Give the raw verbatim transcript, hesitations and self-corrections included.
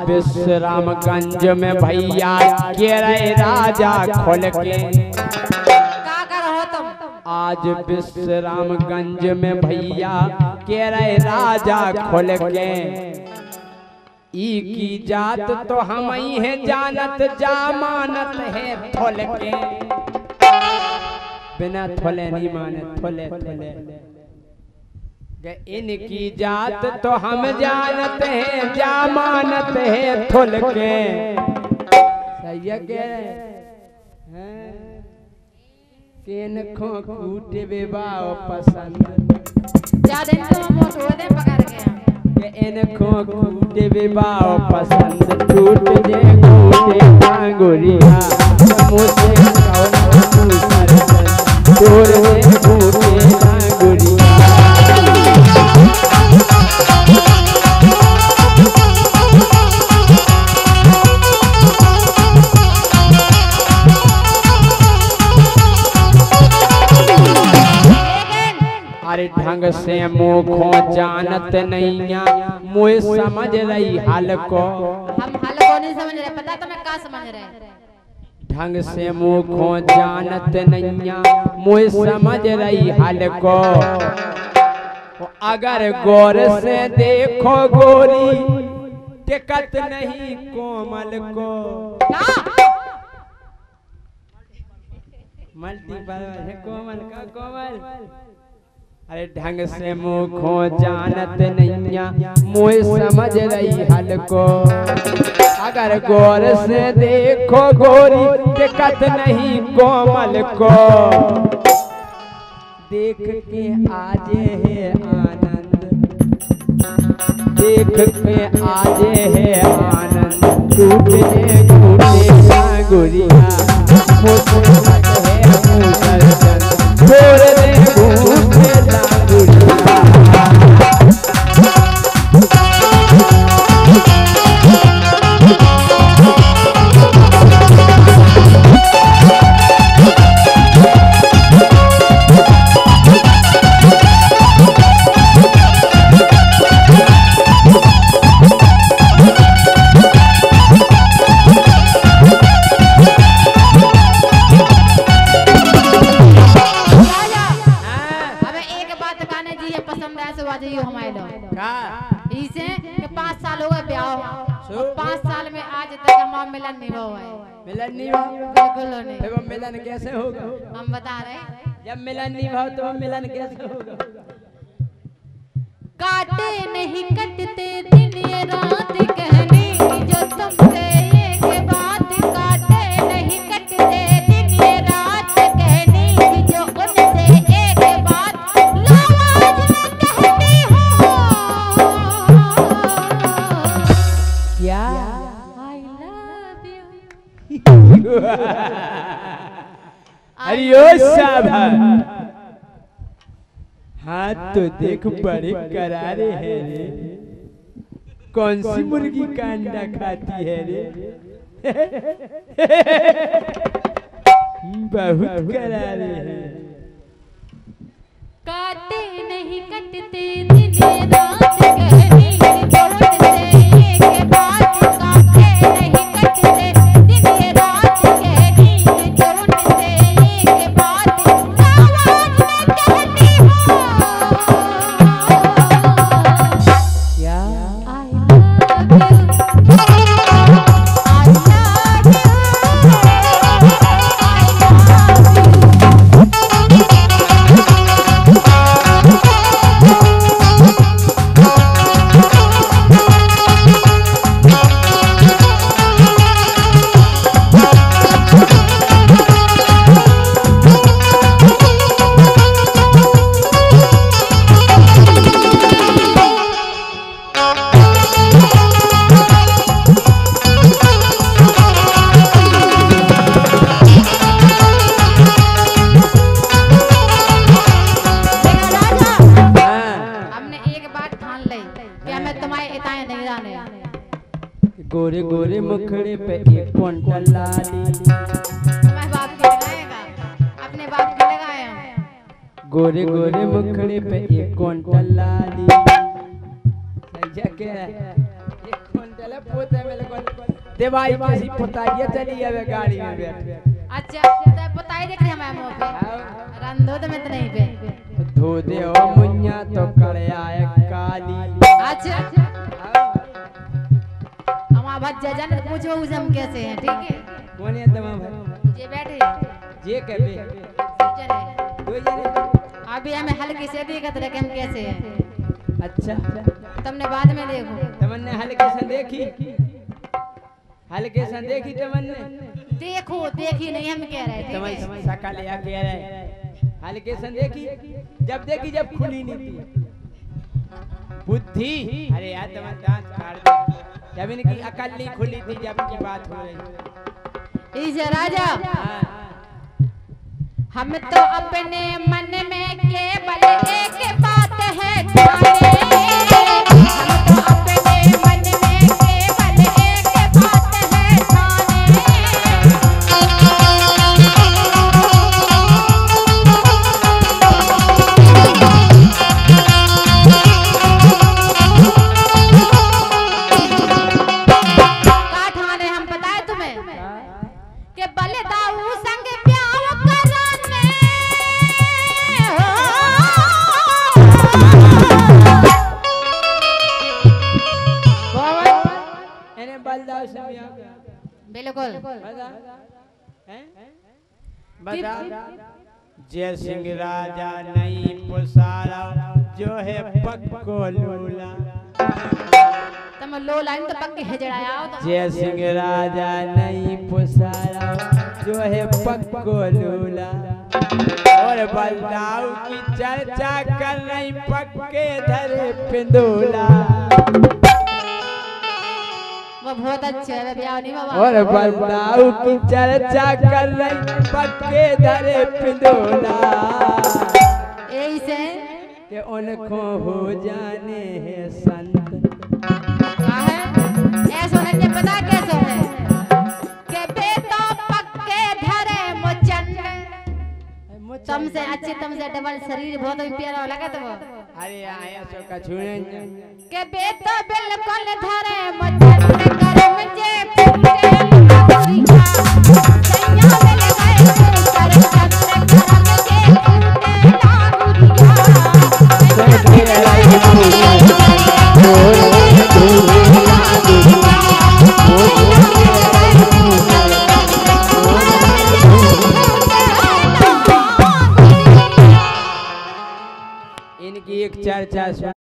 विश्रामगंज में भैया के रहे राजा खोल के। का कर हो तुम? आज विश्रामगंज में भैया के रहे राजा खोल के। ई की जात तो हम ही है जानत जामानत है थोल के। बिना थोले नहीं माने थोले थोले। इनकी जात तो हम जानते हैं जामानत है थोल के। सही है के इनको कूटे बेबाओ पसंद। ज्यादा इनको मोटो दे पकड़ के के इनको कूटे बेबाओ पसंद। टूट दे कूटे टांगुरिया मुझे कौन तू सरसन। टूट दे कूटे टांगुरिया। अरे ढंग से मुखो जानत नैया मुझे समझ रही हाल को। हम हाल को नहीं समझ रहे, पता तुम्हें क्या समझ रहे? ढंग से मुखो जानत नैया मुझे समझ रही हाल को। अगर गौर से देखो गोरी टिकट नहीं कोमल को। मल्टीपल है कोमल का कोमल। अरे ढंग से मुखो जानत नैया मुझे समझ रही हल को। अगर गौर से देखो गोरी टिकट नहीं कोमल को। देख के आजे है आनंद देख के आजे है आनंद। टूटे टूटे टांगुरिया मुझे है मुसलसन। छोड़ दे घूमते टांगुरिया। इसे के पाँच साल हो गए ब्याह और पाँच साल में आज तक हमारा मिलन नहीं हुआ है। मिलन नहीं हुआ? बिल्कुल नहीं। फिर वो मिलन कैसे होगा? हम बता रहे जब मिलन नहीं हुआ तो मिलन कैसे होगा? काटे नहीं कटते दिन ये रात कहनी जो तुमसे एक बात। काटे नहीं कटते दिन ये रात कहनी जो उनसे एक बात। लावाज में कहती हूँ क्या? I love you। अरे ओ शाबाश। हाँ तो देख बड़े करारे है रे। कौन सी मुर्गी का अंडा खाती है रे? बहुत करारे है। काटे नहीं कटते दिन रात कहनी जो उनसे एक बात। काटे नहीं कटते दिन रात कहनी जो उनसे एक बात। आवाज में कहती हूँ क्या? गोरे गोरे मुखड़े पे एक क्विंटल लाली। तुम्हारे बाप के लगाएगा, अपने बाप के लगाए हम। गोरे गोरे मुखड़े पे एक क्विंटल लाली। सही क्या? एक क्विंटल क्विंटल है पोते मेरे को देवाई कैसी पुताई चली है गाड़ी में बैठ। अच्छा तो बताई देख रहे हमारे मुंह पे रंधो तो मैं तो नहीं पे धो दे ओ मुन्या तो कड़या है काली। अच्छा हमारा भज्जा जान पूछो उसे हम कैसे हैं ठीक है। कौन है तमाम भाई जे बैठे जे कहबे चले दो जने अभी हमें हल्की से देखत रहे कि हम कैसे हैं। अच्छा तुमने बाद में देखो तमन्ने हल्के से देखी हल्के से देखी तमन्ने देखो देखी नहीं हम कह रहे थे तमन सकल या कह रहे हल्के से देखी जब देखी जब खुली नहीं थी बुद्धि। अरे यार तमन दांत काट दे जब इनकी अकल नहीं खुली थी जब की बात हो रही। इस राजा हम तो अपने मन में केवल एक बात है जाने हम तो अपने मन में केवल एक बात है का ठाने हम बताए तुम्हें कि बलदाऊ संग ब्याह करने एने बलदाऊ से ब्याह बिल्कुल बता हैं बता जय सिंह राजा नहीं पुसारा जो है पक्को लूला। तुम लो लाइन तो पक्के हिजड़ाया हो तो जय सिंह राजा नहीं पुसारा जो है पक्को लूला। और बलदाऊ की चर्चा कर रही पक्के धरे पिंदूला। वो बहुत अच्छे है ब्याह नहीं बाबा। और बलदाऊ की चर्चा कर रही पक्के धरे पिंदूला। यही से कि उनको हो जाने हैं संत का है ऐसा नहीं पता कैसे है कि बेटा पक्के धरे मुचन तुमसे अच्छे तुमसे डबल शरीर बहुत ही प्यारा लगा तो वो। अरे आया सो का छुने के बेटा बिल्कुल धरे मुचन कर मुझे फूटे लाउरिया सैया मिल गए कर चंद कर मुझे फूटे इनकी एक चर्चा